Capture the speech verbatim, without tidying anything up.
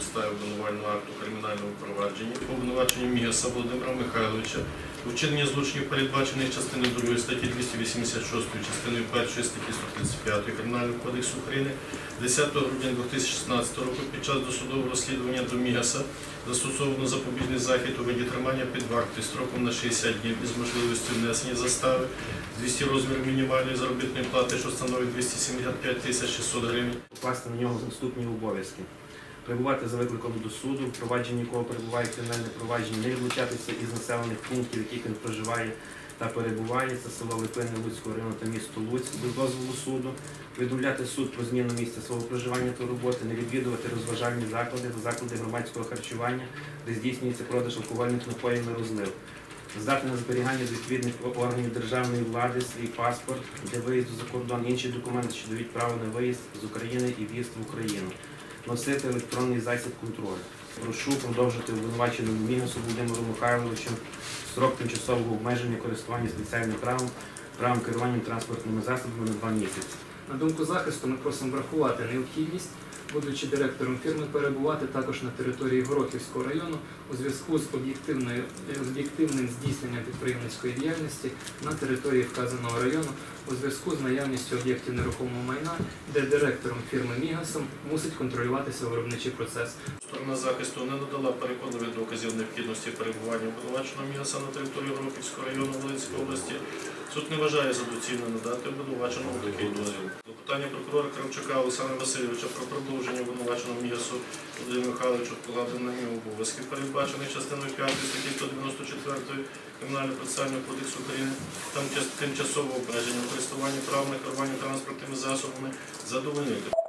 підставі обвинувального акту кримінального провадження по обвинуваченню Мігаса Володимира Михайловича у вчиненні злочинів, передбачених частиною другої статті двісті вісімдесят шостої, частиною першої статті сто тридцять п'ятої Кримінального кодексу України десятого грудня дві тисячі шістнадцятого року під час досудового розслідування до Мігаса застосовано запобіжний захід у виді тримання під вартою строком на шістдесят днів із можливістю внесення застави з двісті розмірів мінімальної заробітної плати, що становить двісті сімдесят п'ять тисяч шістсот гривень. Покласти на нього наступні обов'язки. Перебувати за викликом до суду, в провадженні якого перебуває кримінальне провадження, не відлучатися із населених пунктів, в яких він проживає та перебуває, це село Липини Луцького району та місто Луцьк, без дозволу суду, повідомляти суд про зміну місця свого проживання та роботи, не відвідувати розважальні заклади та заклади громадського харчування, де здійснюється продаж алкогольних напоїв на розлив. Здати на зберігання з відповідних органів державної влади свій паспорт для виїзду за кордон, інші документи, що дають право на виїзд з України і в'їзд в Україну. Носити електронний засіб контролю. Прошу продовжити обвинуваченому Мігасу Володимиру Михайловичу строк тимчасового обмеження користування спеціальним правом, правом керування транспортними засобами на два місяці. На думку захисту, ми просимо врахувати необхідність, будучи директором фірми, перебувати також на території Горохівського району у зв'язку з об'єктивним здійсненням підприємницької діяльності на території вказаного району у зв'язку з наявністю об'єктів нерухомого майна, де директором фірми Мігасом мусить контролюватися виробничий процес. Сторона захисту не надала переконливих доказів необхідності перебування обвинуваченого Мігаса на території Горохівського району Волинської області. Суд не вважає за доцільно надати обвинуваченому такий дозвіл. До питання прокурора Кравчука Олександра Васильовича про продовження обвинуваченого Мігасу Володимиру Михайловичу вкладення на нього обов'язків, передбачених частиною п'ятої статті сто дев'яносто четвертої Кримінального процесуального кодексу України, там тимчасового обмеження користування прав на керування транспортними засобами задовольнити.